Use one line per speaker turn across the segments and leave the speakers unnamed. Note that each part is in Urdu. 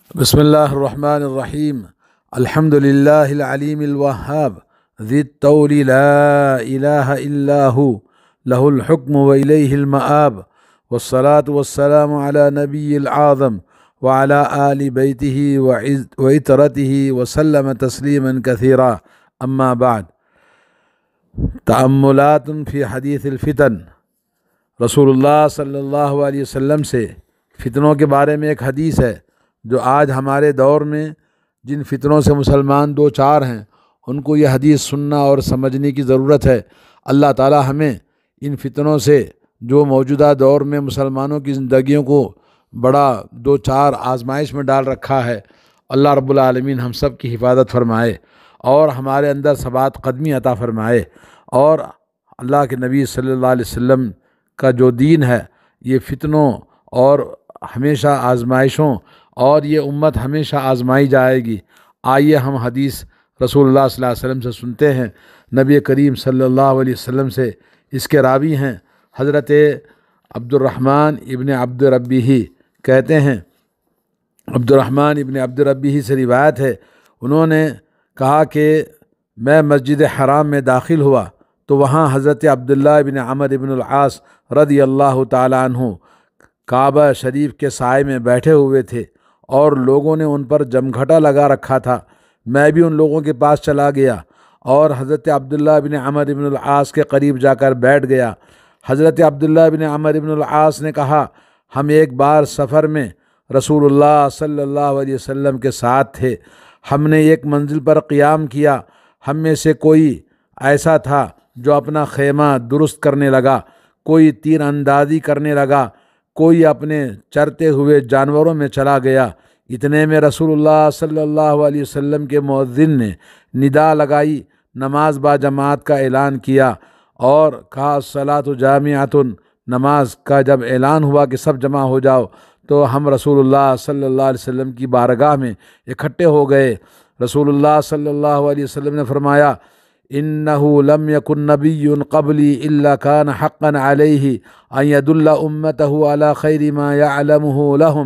بسم اللہ الرحمن الرحیم الحمد للہ العلیم الوہاب ذی الطول لا الہ الا ہو لہ الحکم والیہ المآب والصلاة والسلام علی نبی العظم وعلی آل بیتہ وعطرتہ وسلم تسلیما کثیرا اما بعد۔ تأملات فی حدیث الفتن۔ رسول اللہ صلی اللہ علیہ وسلم سے فتنوں کے بارے میں ایک حدیث ہے جو آج ہمارے دور میں جن فتنوں سے مسلمان دو چار ہیں ان کو یہ حدیث سننا اور سمجھنے کی ضرورت ہے۔ اللہ تعالی ہمیں ان فتنوں سے جو موجودہ دور میں مسلمانوں کی زندگیوں کو بڑا دو چار آزمائش میں ڈال رکھا ہے، اللہ رب العالمین ہم سب کی حفاظت فرمائے اور ہمارے اندر ثبات قدمی عطا فرمائے، اور اللہ کے نبی صلی اللہ علیہ وسلم کا جو دین ہے یہ فتنوں اور ہمیشہ آزمائشوں اور یہ امت ہمیشہ آزمائی جائے گی۔ آئیے ہم حدیث رسول اللہ صلی اللہ علیہ وسلم سے سنتے ہیں۔ نبی کریم صلی اللہ علیہ وسلم سے اس کے راوی ہیں حضرت عبد الرحمن ابن عبد ربیہ، کہتے ہیں عبد الرحمن ابن عبد ربیہ سے روایت ہے، انہوں نے کہا کہ میں مسجد حرام میں داخل ہوا تو وہاں حضرت عبداللہ ابن عمرو ابن العاص رضی اللہ تعالی عنہ کعبہ شریف کے سائے میں بیٹھے ہوئے تھے اور لوگوں نے ان پر جمگھٹا لگا رکھا تھا۔ میں بھی ان لوگوں کے پاس چلا گیا اور حضرت عبداللہ ابن عمرو ابن العاص کے قریب جا کر بیٹھ گیا۔ حضرت عبداللہ ابن عمرو ابن العاص نے کہا، ہم ایک بار سفر میں رسول اللہ صلی اللہ علیہ وسلم کے ساتھ تھے، ہم نے ایک منزل پر قیام کیا، ہم میں سے کوئی ایسا تھا جو اپنا خیمہ درست کرنے لگا، کوئی تیر اندازی کرنے لگا، کوئی اپنے چرتے ہوئے جانوروں میں چلا گیا۔ اتنے میں رسول اللہ صلی اللہ علیہ وسلم کے مؤذن نے ندا لگائی، نماز با جماعت کا اعلان کیا اور کہا الصلاۃ جامعۃ، نماز کا جب اعلان ہوا کہ سب جمع ہو جاؤ تو ہم رسول اللہ صلی اللہ علیہ وسلم کی بارگاہ میں اکٹھے ہو گئے۔ رسول اللہ صلی اللہ علیہ وسلم نے فرمایا، إنه لم يكن نبي قبلي إلا كان حقا عليه أن يدل أمته على خير ما يعلمه لهم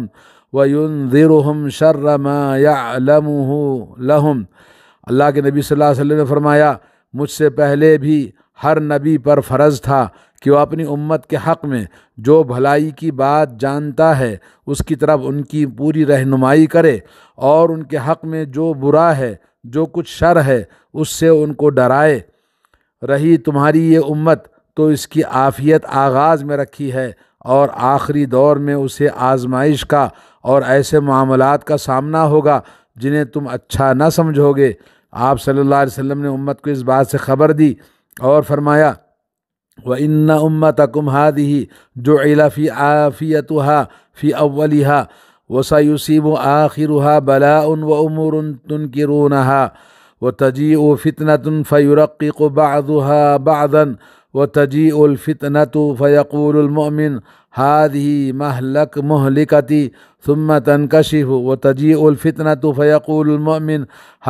وينذرهم شر ما يعلمه لهم۔ اللہ کے نبی صلی اللہ علیہ وسلم نے فرمایا، مجھ سے پہلے بھی ہر نبی پر فرض تھا کہ وہ اپنی امت کے حق میں جو بھلائی کی بات جانتا ہے اس کی طرف ان کی پوری رہنمائی کرے، اور ان کے حق میں جو برا ہے، جو کچھ شر ہے، اس سے ان کو ڈرائے۔ رہی تمہاری یہ امت تو اس کی عافیت آغاز میں رکھی ہے اور آخری دور میں اسے آزمائش کا اور ایسے معاملات کا سامنا ہوگا جنہیں تم اچھا نہ سمجھو گے۔ آپ صلی اللہ علیہ وسلم نے امت کو اس بات سے خبر دی اور فرمایا، وَإِنَّ أُمَّتَكُمْ هَذِهِ جُعِلَ فِي عَافِيَتُهَا فِي أَوَّلِهَا وَسَيُصِيبُ آخِرُهَا بَلَاءٌ وَأُمُورٌ تُنْكِرُونَهَا وَتَجِيءُ فِتْنَةٌ فَيُرَقِّقُ بَعْضُهَا بَعْضًا وَتَجِيءُ الْفِتْنَةُ فَيَقُولُ الْمُؤْمِنُ هذه مهلكتي ثم تنكشف وتجيء الفتنة فيقول المؤمن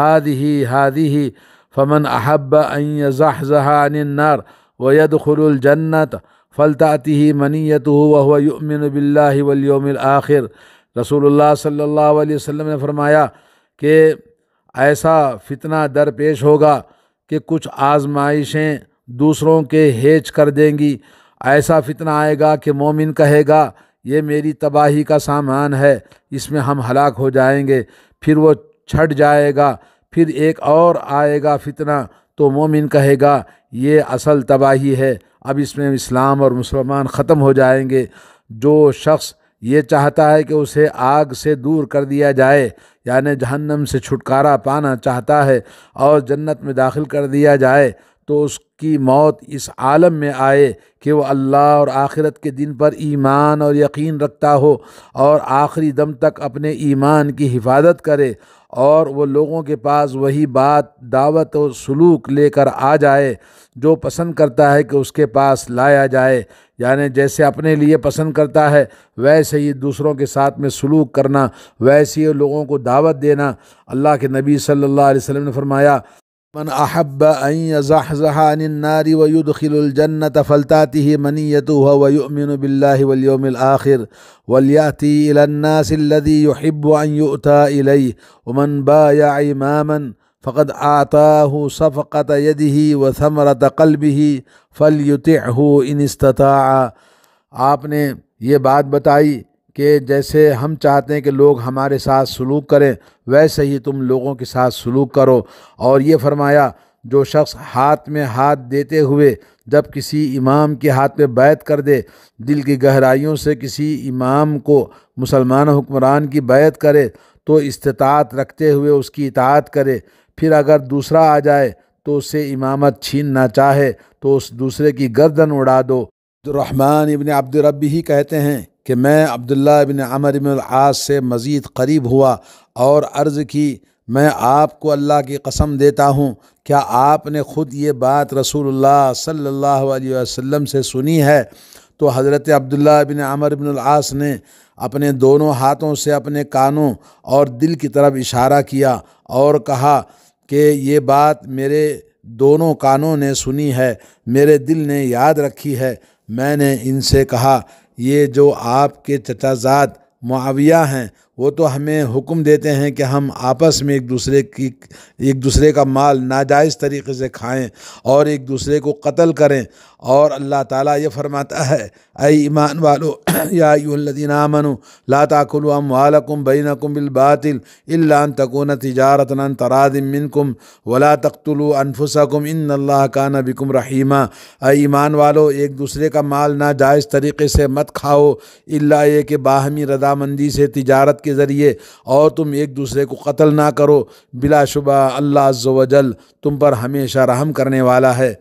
هذه فمن أحب أن يزحزح عن النار ويدخل الجنة فلتأته منيته وهو يؤمن بالله واليوم الآخر۔ رسول اللہ صلی اللہ علیہ وسلم نے فرمایا کہ ایسا فتنہ درپیش ہوگا کہ کچھ آزمائشیں دوسروں کے ہیچ کر دیں گی۔ ایسا فتنہ آئے گا کہ مومن کہے گا یہ میری تباہی کا سامان ہے، اس میں ہم ہلاک ہو جائیں گے، پھر وہ چھٹ جائے گا۔ پھر ایک اور آئے گا فتنہ تو مومن کہے گا یہ اصل تباہی ہے، اب اس میں اسلام اور مسلمان ختم ہو جائیں گے۔ جو شخص یہ چاہتا ہے کہ اسے آگ سے دور کر دیا جائے، یعنی جہنم سے چھٹکارا پانا چاہتا ہے اور جنت میں داخل کر دیا جائے، تو اس کی موت اس عالم میں آئے کہ وہ اللہ اور آخرت کے دن پر ایمان اور یقین رکھتا ہو اور آخری دم تک اپنے ایمان کی حفاظت کرے، اور وہ لوگوں کے پاس وہی بات، دعوت و سلوک لے کر آ جائے جو پسند کرتا ہے کہ اس کے پاس لایا جائے، یعنی جیسے اپنے لیے پسند کرتا ہے ویسے ہی دوسروں کے ساتھ میں سلوک کرنا، ویسے ہی لوگوں کو دعوت دینا۔ اللہ کے نبی صلی اللہ علیہ وسلم نے فرمایا، من احب ان یزحزح عن النار ویدخل الجنة فلتأته منیته ویؤمن باللہ والیوم الآخر ولیأتی الی الناس الذی یحب ان یؤتى الیہ ومن بایع اماما فقد اعطاہ صفقۃ یدہ وثمرۃ قلبہ فلیطعہ ان استطاع۔ آپ نے یہ بات بتائی کہ جیسے ہم چاہتے ہیں کہ لوگ ہمارے ساتھ سلوک کریں ویسے ہی تم لوگوں کے ساتھ سلوک کرو، اور یہ فرمایا جو شخص ہاتھ میں ہاتھ دیتے ہوئے جب کسی امام کے ہاتھ پہ بیعت کر دے، دل کی گہرائیوں سے کسی امام کو مسلمان حکمران کی بیعت کرے تو استطاعت رکھتے ہوئے اس کی اطاعت کرے، پھر اگر دوسرا آ جائے تو اس سے امامت چھیننا چاہے تو اس دوسرے کی گردن اڑا دو۔ عبدالرحمن ابن عبد ربی ہی کہتے ہیں کہ میں عبداللہ ابن عمرو بن العاص سے مزید قریب ہوا اور عرض کی، میں آپ کو اللہ کی قسم دیتا ہوں، کیا آپ نے خود یہ بات رسول اللہ صلی اللہ علیہ وسلم سے سنی ہے؟ تو حضرت عبداللہ ابن عمرو بن العاص نے اپنے دونوں ہاتھوں سے اپنے کانوں اور دل کی طرف اشارہ کیا اور کہا کہ یہ بات میرے دونوں کانوں نے سنی ہے، میرے دل نے یاد رکھی ہے۔ میں نے ان سے کہا، یہ جو آپ کے چچا زاد معاویہ ہیں وہ تو ہمیں حکم دیتے ہیں کہ ہم آپس میں ایک دوسرے کا مال ناجائز طریقے سے کھائیں اور ایک دوسرے کو قتل کریں، اور اللہ تعالیٰ یہ فرماتا ہے، اے ایمان والو یا ایھا الذین آمنوا لا تاکلوا اموالکم بینکم بالباطل الا ان تکون تجارۃ عن تراض منکم ولا تقتلوا انفسکم ان اللہ کان بکم رحیما۔ اے ایمان والو، ایک دوسرے کا مال ناجائز طریقے سے مت کھاؤ الا یہ کہ باہمی رضامندی سے تجارت کے ذریعے، اور تم ایک دوسرے کو قتل نہ کرو، بلا شبہ اللہ عز و جل تم پر ہمیشہ رحم کرنے والا ہے۔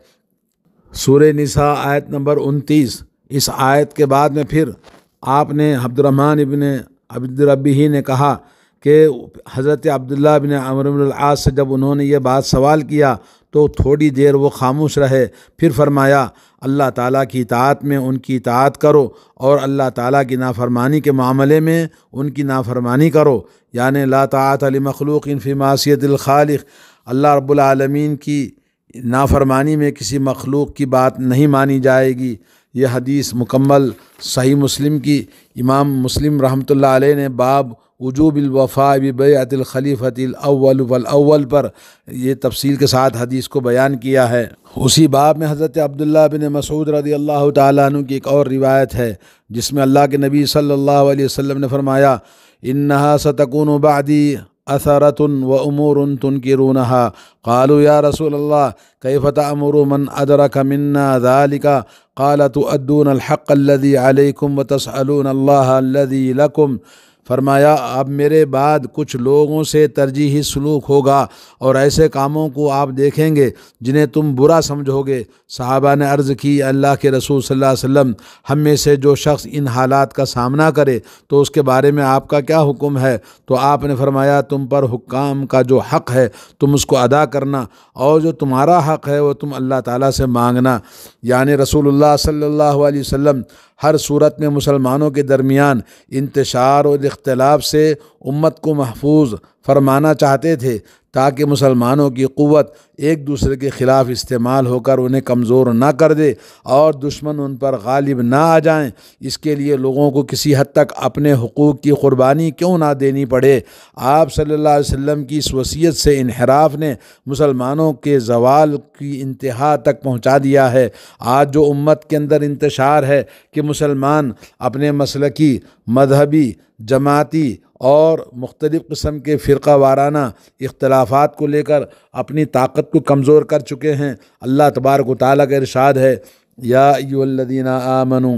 سورہ نساء آیت نمبر 29۔ اس آیت کے بعد میں پھر آپ نے عبدالرحمن ابن عبد ربی نے کہا کہ حضرت عبداللہ بن عمرو بن العاص سے جب انہوں نے یہ بات سوال کیا تو تھوڑی دیر وہ خاموش رہے، پھر فرمایا، اللہ تعالیٰ کی اطاعت میں ان کی اطاعت کرو اور اللہ تعالیٰ کی نافرمانی کے معاملے میں ان کی نافرمانی کرو، یعنی لا طاعت لمخلوق فی معصیت الخالق، اللہ رب العالمین کی نافرمانی میں کسی مخلوق کی بات نہیں مانی جائے گی۔ یہ حدیث مکمل صحیح مسلم کی، امام مسلم رحمۃ اللہ علیہ نے باب وجوب الوفاء ببیعۃ الخلیفۃ الاول فالاول پر یہ تفصیل کے ساتھ حدیث کو بیان کیا ہے۔ اسی باب میں حضرت عبداللہ بن مسعود رضی اللہ تعالیٰ عنہ کی ایک اور روایت ہے جس میں اللہ کے نبی صلی اللہ علیہ وسلم نے فرمایا، انہا ستکون بعدی اثرۃ وامور تنکرونہا، قالوا یا رسول اللہ کیف تأمر من ادرک منا ذلک، قال تؤدون الحق الذی علیکم وتسألون اللہ الذی لکم۔ فرمایا، اب میرے بعد کچھ لوگوں سے ترجیحی سلوک ہوگا اور ایسے کاموں کو آپ دیکھیں گے جنہیں تم برا سمجھو گے۔ صحابہ نے عرض کی، اللہ کے رسول صلی اللہ علیہ وسلم، ہم میں سے جو شخص ان حالات کا سامنا کرے تو اس کے بارے میں آپ کا کیا حکم ہے؟ تو آپ نے فرمایا، تم پر حکام کا جو حق ہے تم اس کو ادا کرنا، اور جو تمہارا حق ہے وہ تم اللہ تعالیٰ سے مانگنا۔ یعنی رسول اللہ صلی اللہ علیہ وسلم ہر صورت میں مسلمانوں کے درمیان انتشار اور اختلاف سے امت کو محفوظ فرمانا چاہتے تھے تاکہ مسلمانوں کی قوت ایک دوسرے کے خلاف استعمال ہو کر انہیں کمزور نہ کر دے اور دشمن ان پر غالب نہ آ جائیں۔ اس کے لیے لوگوں کو کسی حد تک اپنے حقوق کی قربانی کیوں نہ دینی پڑے۔ آپ صلی اللہ علیہ وسلم کی اس وصیت سے انحراف نے مسلمانوں کے زوال کی انتہا تک پہنچا دیا ہے۔ آج جو امت کے اندر انتشار ہے کہ مسلمان اپنے مسلکی، مذہبی، جماعتی اور مختلف قسم کے فرقہ وارانہ اختلافات کو لے کر اپنی طاقت کو کمزور کر چکے ہیں۔ اللہ تبارک و تعالیٰ کا ارشاد ہے، یا ایھا الذین آمنوا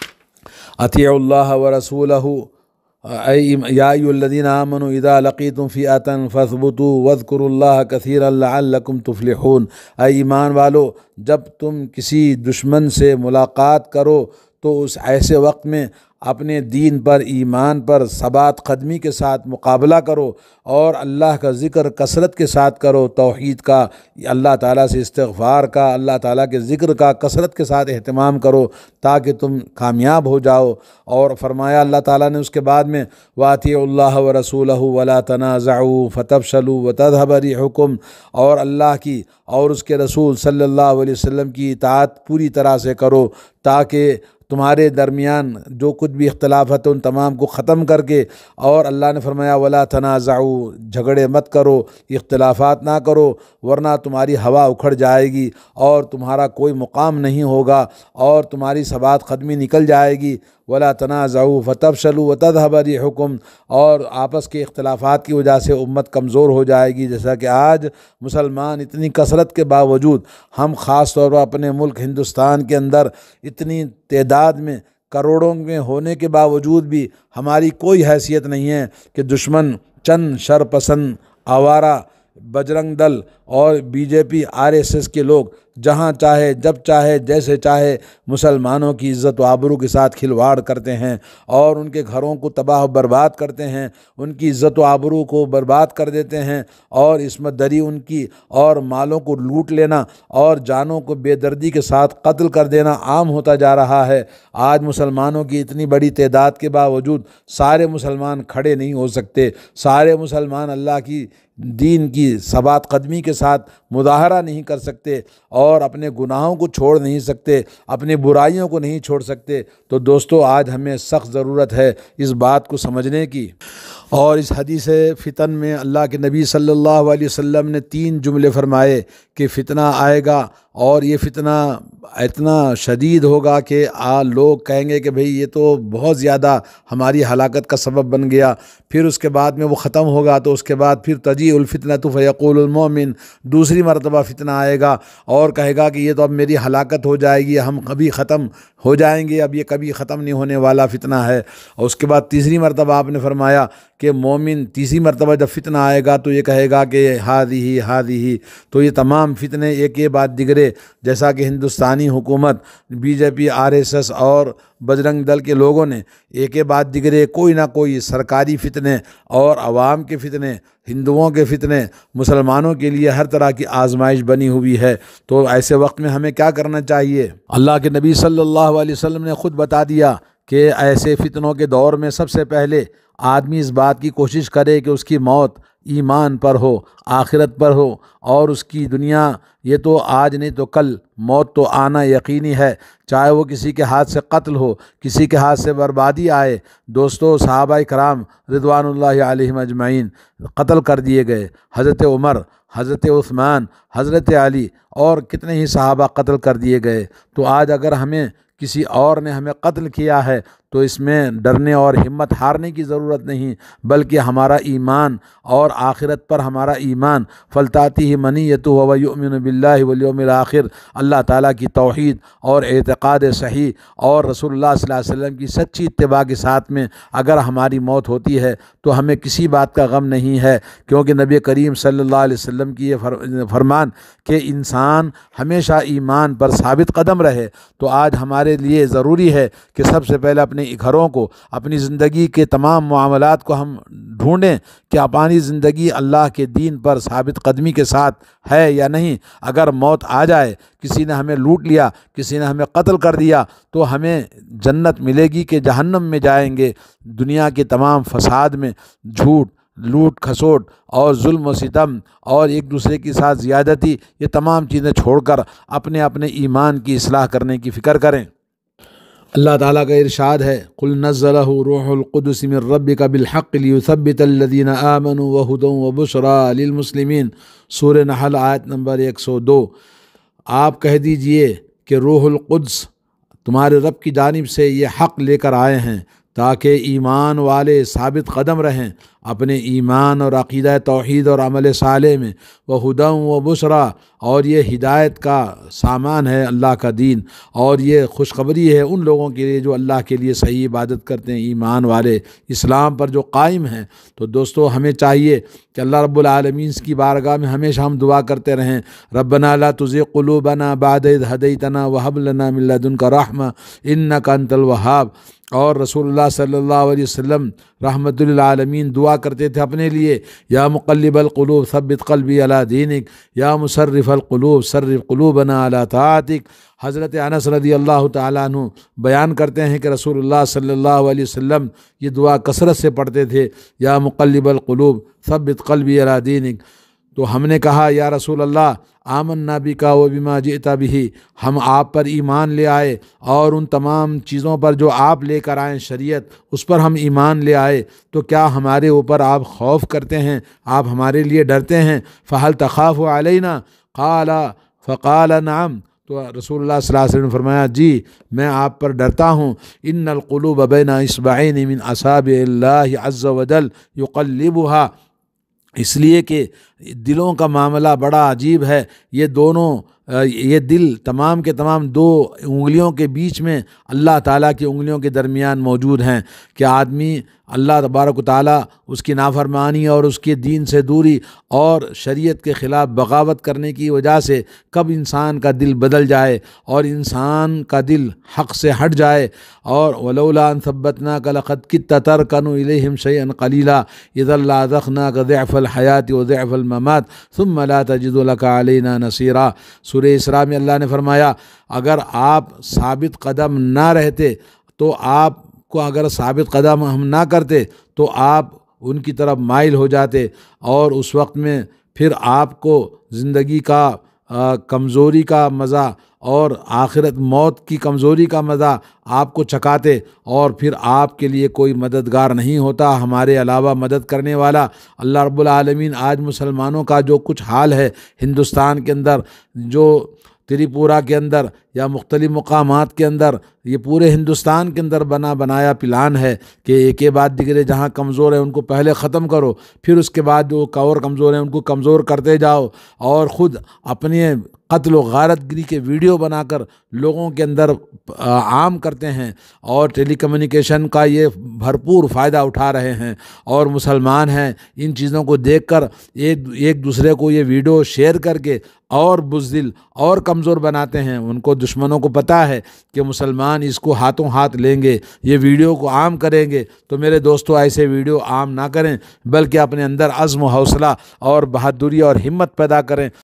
اطیعوا اللہ ورسولہ، یا ایھا الذین آمنوا اذا لقیتم فئۃ فاثبتوا واذکروا اللہ کثیرا لعلکم تفلحون۔ اے ایمان والو، جب تم کسی دشمن سے ملاقات کرو تو اس ایسے وقت میں اپنے دین پر، ایمان پر ثبات قدمی کے ساتھ مقابلہ کرو، اور اللہ کا ذکر کثرت کے ساتھ کرو، توحید کا، اللہ تعالیٰ سے استغفار کا، اللہ تعالیٰ کے ذکر کا کثرت کے ساتھ اہتمام کرو تاکہ تم کامیاب ہو جاؤ۔ اور فرمایا اللہ تعالیٰ نے اس کے بعد میں وَأَطِيعُوا اللَّهَ وَرَسُولَهُ وَلَا تَنَازَعُوا فَتَفْشَلُوا وَتَذْهَبَ رِيحُكُمْ، اور اللہ کی اور اس کے رسول صلی اللہ علیہ وسلم کی اطاعت پوری طرح سے کرو تاکہ تمہارے درمیان جو کچھ بھی اختلافات ان تمام کو ختم کر کے، اور اللہ نے فرمایا وَلَا تَنَازَعُوا، جھگڑے مت کرو، اختلافات نہ کرو، ورنہ تمہاری ہوا اکھڑ جائے گی اور تمہارا کوئی مقام نہیں ہوگا اور تمہاری ثبات قدمی نکل جائے گی۔ وَلَا تَنَازَعُوا فَتَفْشَلُوا وَتَذْهَبَ رِيحُكُمْ، اور آپس کے اختلافات کی وجہ سے امت کمزور ہو جائے گی۔ جیسا کہ آج مسلمان اتنی کثرت کے باوجود، ہم خاص طور پر اپنے ملک ہندوستان کے اندر اتنی تعداد میں کروڑوں میں ہونے کے باوجود بھی ہماری کوئی حیثیت نہیں ہے کہ دشمن چند شرپسند آوارہ بجرنگ دل اور BJP RSS کے لوگ جہاں چاہے جب چاہے جیسے چاہے مسلمانوں کی عزت و آبرو کے ساتھ کھلواڑ کرتے ہیں اور ان کے گھروں کو تباہ و برباد کرتے ہیں، ان کی عزت و آبرو کو برباد کر دیتے ہیں، اور عصمت دری ان کی اور مالوں کو لوٹ لینا اور جانوں کو بے دردی کے ساتھ قتل کر دینا عام ہوتا جا رہا ہے۔ آج مسلمانوں کی اتنی بڑی تعداد کے باوجود سارے مسلمان کھڑے نہیں ہو سکتے، سارے مسلمان اللہ کی دین کی ثبات قدمی کے ساتھ مظاہرہ نہیں کر سکتے اور اپنے گناہوں کو چھوڑ نہیں سکتے، اپنی برائیوں کو نہیں چھوڑ سکتے۔ تو دوستو، آج ہمیں سخت ضرورت ہے اس بات کو سمجھنے کی۔ اور اس حدیث فتن میں اللہ کے نبی صلی اللہ علیہ وسلم نے 3 جملے فرمائے کہ فتنہ آئے گا اور یہ فتنہ اتنا شدید ہوگا کہ لوگ کہیں گے کہ بھئی یہ تو بہت زیادہ ہماری ہلاکت کا سبب بن گیا۔ پھر اس کے بعد میں وہ ختم ہوگا تو اس کے بعد پھر تجیء الفتنۃ فیقول المؤمن، دوسری مرتبہ فتنہ آئے گا اور کہے گا کہ یہ تو اب میری ہلاکت ہو جائے گی، ہم کبھی ختم ہو جائیں گے، اب یہ کبھی ختم نہیں ہونے والا فتنہ ہے۔ اور اس کے بعد تیسری مرتبہ آپ نے فرمایا کہ مومن تیسری مرتبہ جب فتنہ آئے گا تو یہ کہے گا کہ ہادی، تو یہ تمام فتنے ایک یہ بات دگرے، جیسا کہ ہندوستانی حکومت BJP RSS اور بجرنگ دل کے لوگوں نے ایک بعد دیگرے کوئی نہ کوئی سرکاری فتنے اور عوام کے فتنے، ہندوؤں کے فتنے، مسلمانوں کے لیے ہر طرح کی آزمائش بنی ہوئی ہے۔ تو ایسے وقت میں ہمیں کیا کرنا چاہیے؟ اللہ کے نبی صلی اللہ علیہ وسلم نے خود بتا دیا کہ ایسے فتنوں کے دور میں سب سے پہلے آدمی اس بات کی کوشش کرے کہ اس کی موت ایمان پر ہو، آخرت پر ہو، اور اس کی دنیا یہ تو آج نہیں تو کل موت تو آنا یقینی ہے، چاہے وہ کسی کے ہاتھ سے قتل ہو، کسی کے ہاتھ سے بربادی آئے۔ دوستو، صحابہ کرام رضوان اللہ علیہم اجمعین قتل کر دیے گئے، حضرت عمر، حضرت عثمان، حضرت علی اور کتنے ہی صحابہ قتل کر دیے گئے۔ تو آج اگر ہمیں کسی اور نے ہمیں قتل کیا ہے تو اس میں ڈرنے اور ہمت ہارنے کی ضرورت نہیں، بلکہ ہمارا ایمان اور آخرت پر ہمارا ایمان فلتاتہ منیتہ وهو یؤمن باللہ والیوم الآخر، اللہ تعالیٰ کی توحید اور اعتقاد صحیح اور رسول اللہ صلی اللہ علیہ وسلم کی سچی اتباع کے ساتھ میں اگر ہماری موت ہوتی ہے تو ہمیں کسی بات کا غم نہیں ہے، کیونکہ نبی کریم صلی اللہ علیہ وسلم کی یہ فرمان کہ انسان ہمیشہ ایمان پر ثابت قدم رہے۔ تو آج ہمارے لیے ضروری ہے کہ سب سے پہلے اپنے گھروں کو، اپنی زندگی کے تمام معاملات کو ہم ڈھونڈیں کہ اپنی زندگی اللہ کے دین پر ثابت قدمی کے ساتھ ہے یا نہیں۔ اگر موت آ جائے، کسی نے ہمیں لوٹ لیا، کسی نے ہمیں قتل کر دیا، تو ہمیں جنت ملے گی کہ جہنم میں جائیں گے۔ دنیا کے تمام فساد میں جھوٹ، لوٹ کھسوٹ اور ظلم و ستم اور ایک دوسرے کے ساتھ زیادتی، یہ تمام چیزیں چھوڑ کر اپنے ایمان کی اصلاح کرنے کی فکر کریں۔ اللہ تعالیٰ کا ارشاد ہے قُلْ نَزَّلَهُ رُوحُ الْقُدُسِ مِنْ رَبِّكَ بِالْحَقِّ لِيُثَبِّتَ الَّذِينَ آمَنُوا وَهُدًى وَبُشْرَى لِلْمُسْلِمِينَ، سورہ نحل آیت نمبر 102۔ آپ کہہ دیجئے کہ روح القدس تمہارے رب کی جانب سے یہ حق لے کر آئے ہیں تاکہ ایمان والے ثابت قدم رہیں اپنے ایمان اور عقیدہ توحید اور عمل صالح میں، وہدی و بشریٰ، اور یہ ہدایت کا سامان ہے اللہ کا دین، اور یہ خوشخبری ہے ان لوگوں کے لیے جو اللہ کے لیے صحیح عبادت کرتے ہیں، ایمان والے، اسلام پر جو قائم ہیں۔ تو دوستو ہمیں چاہیے کہ اللہ رب العالمین کی بارگاہ میں ہمیشہ ہم دعا کرتے رہیں، ربنا لا تزغ قلوبنا بعد اذ ہدیتنا وہب لنا من لدنک رحمہ انک انت الوہاب۔ اور رسول اللہ صلی اللہ علیہ وسلم رحمت للعالمین دعا کرتے تھے اپنے لیے، یا مقلب القلوب ثبت قلبی علی دینک، یا مصرف القلوب صرف قلوبنا علی طاعتک۔ حضرت انس رضی اللہ تعالیٰ عنہ بیان کرتے ہیں کہ رسول اللہ صلی اللہ علیہ وسلم یہ دعا کثرت سے پڑھتے تھے، یا مقلب القلوب ثبت قلبی علی دینک۔ تو ہم نے کہا یا رسول اللہ آمنا بک و بما جئت بہ، ہم آپ پر ایمان لے آئے اور ان تمام چیزوں پر جو آپ لے کر آئیں شریعت، اس پر ہم ایمان لے آئے، تو کیا ہمارے اوپر آپ خوف کرتے ہیں، آپ ہمارے لیے ڈرتے ہیں؟ فہل تخاف علینا فقال نعم، تو رسول اللہ صلی اللہ علیہ وسلم نے فرمایا جی میں آپ پر ڈرتا ہوں۔ ان القلوب بین اصبعین من اصابع اللہ عز وجل یقلبها، اس لیے کہ دلوں کا معاملہ بڑا عجیب ہے، یہ دل تمام کے تمام دو انگلیوں کے بیچ میں اللہ تعالیٰ کی انگلیوں کے درمیان موجود ہیں، کہ آدمی اللہ تبارک و تعالیٰ اس کی نافرمانی اور اس کے دین سے دوری اور شریعت کے خلاف بغاوت کرنے کی وجہ سے کب انسان کا دل بدل جائے اور انسان کا دل حق سے ہٹ جائے۔ اور ولولا ان ثبتناک لقد کدت ترکن الیہم شیئا قلیلا اذا لاذقناک ضعف الحیات وضعف الممات ثم لا تجد لک علینا نصیرا۔ سورہ اسراء میں اللہ نے فرمایا اگر آپ ثابت قدم نہ رہتے تو آپ کو، اگر ثابت قدم ہم نہ کرتے تو آپ ان کی طرف مائل ہو جاتے، اور اس وقت میں پھر آپ کو زندگی کا کمزوری کا مزہ اور آخرت موت کی کمزوری کا مزہ آپ کو چکھاتے، اور پھر آپ کے لیے کوئی مددگار نہیں ہوتا ہمارے علاوہ مدد کرنے والا۔ اللہ رب العالمین آج مسلمانوں کا جو کچھ حال ہے ہندوستان کے اندر، جو تریپورہ کے اندر یا مختلف مقامات کے اندر، یہ پورے ہندوستان کے اندر بنایا پلان ہے کہ ایک کے بعد دیگرے جہاں کمزور ہیں ان کو پہلے ختم کرو، پھر اس کے بعد جو اور کمزور ہیں ان کو کمزور کرتے جاؤ، اور خود اپنے قتل و غارت گری کے ویڈیو بنا کر لوگوں کے اندر عام کرتے ہیں، اور ٹیلی کمیونیکیشن کا یہ بھرپور فائدہ اٹھا رہے ہیں، اور مسلمان ہیں ان چیزوں کو دیکھ کر ایک دوسرے کو یہ ویڈیو شیئر کر کے اور بزدل اور کمزور بناتے ہیں۔ ان کو دشمنوں کو پتہ ہے کہ مسلمان اس کو ہاتھوں ہاتھ لیں گے، یہ ویڈیو کو عام کریں گے۔ تو میرے دوستو ایسے ویڈیو عام نہ کریں، بلکہ اپنے اندر عزم و حوصلہ اور بہادری اور ہمت پیدا کریں۔